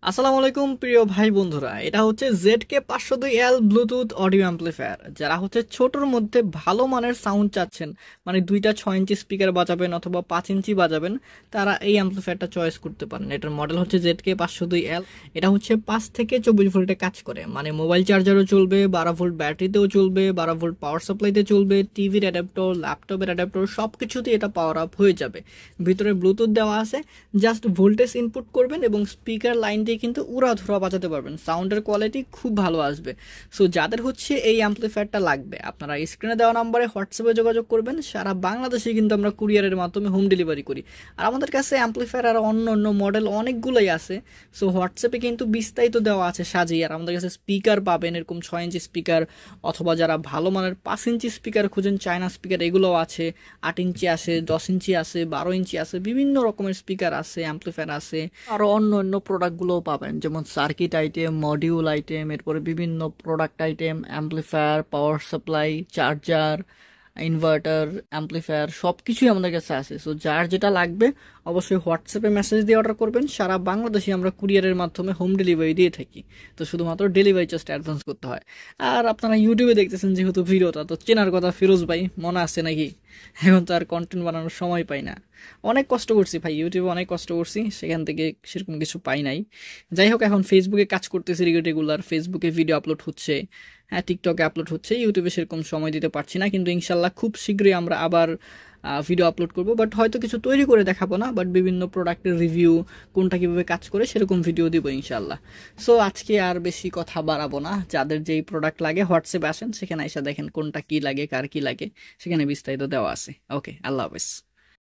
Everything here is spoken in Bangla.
আসসালামু আলাইকুম প্রিয় ভাই বন্ধুরা, এটা হচ্ছে ZK-502L ব্লুটুথ অডিও অ্যাম্পলিফায়ার। যারা হচ্ছে ছোটোর মধ্যে ভালো মানের সাউন্ড চাচ্ছেন, মানে দুইটা 6 ইঞ্চি স্পিকার বাজাবেন অথবা 5 ইঞ্চি বাজাবেন, তারা এই অ্যাম্পলিফায়ারটা চয়েস করতে পারেন। এটার মডেল হচ্ছে ZK-502L। এটা হচ্ছে 5 থেকে 24 ভোল্টে কাজ করে, মানে মোবাইল চার্জারও চলবে, 12 ভোল্ট ব্যাটারিতেও চলবে, 12 ভোল্ট পাওয়ার সাপ্লাইতে চলবে, টিভির অ্যাডাপ্টর, ল্যাপটপের অ্যাডাপ্টর সব কিছুতেই এটা পাওয়ার আপ হয়ে যাবে। ভিতরে ব্লুটুথ দেওয়া আছে, জাস্ট ভোল্টেজ ইনপুট করবেন এবং স্পিকার লাইন দিয়ে কিন্তু উড়াধুরা বাজাতে পারবেন। সাউন্ডের কোয়ালিটি খুব ভালো আসবে। সো যাদের হচ্ছে এই অ্যাম্পলিফায়ারটা লাগবে, আপনারা স্ক্রিনে দেওয়া নাম্বারে হোয়াটসঅ্যাপে যোগাযোগ করবেন। সারা বাংলাদেশে কিন্তু আমরা কুরিয়ারের মাধ্যমে হোম ডেলিভারি করি। আর আমাদের কাছে অ্যাম্পলিফায়ার আর অন্য অন্য মডেল অনেকগুলোই আছে। সো হোয়াটসঅ্যাপে কিন্তু বিস্তারিত দেওয়া আছে সাজিয়ে। আর আমাদের কাছে স্পিকার পাবেন, এরকম 6 ইঞ্চি স্পিকার, অথবা যারা ভালো মানের 5 ইঞ্চি স্পিকার খুঁজেন, চায়না স্পিকার, এগুলোও আছে। 8 ইঞ্চি আছে, 10 ইঞ্চি আছে, 12 ইঞ্চি আছে, বিভিন্ন রকমের স্পিকার আছে, অ্যাম্পলিফায়ার আছে। আরও অন্য অন্য প্রোডাক্টগুলোও পাবেন, যেমন সার্কিট আইটেম, মডিউল আইটেম, এরপরে বিভিন্ন product item, amplifier, power supply, charger, inverter, amplifier সব কিছুই আমাদের কাছে আছে। সো যার যেটা লাগবে অবশ্যই হোয়াটসঅ্যাপে মেসেজ দিয়ে অর্ডার করবেন। সারা বাংলাদেশে আমরা কুরিয়ারের মাধ্যমে হোম ডেলিভারি দিয়ে থাকি। তো শুধুমাত্র ডেলিভারি চার্জটা অ্যাডভান্স করতে হয়। আর আপনারা ইউটিউবে দেখতেছেন যেহেতু ভিডিওটা, তো চেনার কথা ফিরোজ ভাই মনে আছে নাকি? এখন তো আর কন্টেন্ট বানানোর সময় পাই না। অনেক কষ্ট করছি ভাই, ইউটিউবে অনেক কষ্ট করছি, সেখান থেকে সেরকম কিছু পাই নাই। যাই হোক, এখন ফেসবুকে কাজ করতেছি রেগুলার, ফেসবুকে ভিডিও আপলোড হচ্ছে, হ্যাঁ টিকটকে আপলোড হচ্ছে, ইউটিউবে সেরকম সময় দিতে পারছি না। কিন্তু ইনশাল্লাহ খুব শীঘ্রই আমরা আবার ভিডিও আপলোড করব। বাট হয়তো কিছু তৈরি করে দেখাবো না, বাট বিভিন্ন প্রোডাক্টের রিভিউ, কোনটা কীভাবে কাজ করে সেরকম ভিডিও দিব ইনশাল্লাহ। সো আজকে আর বেশি কথা বাড়াবো না। যাদের যেই প্রোডাক্ট লাগে হোয়াটসঅ্যাপে আসেন, সেখানে এসে দেখেন কোনটা কী লাগে, কার কী লাগে, সেখানে বিস্তারিত দেওয়া আছে। ওকে, আল্লাহ হাফেজ।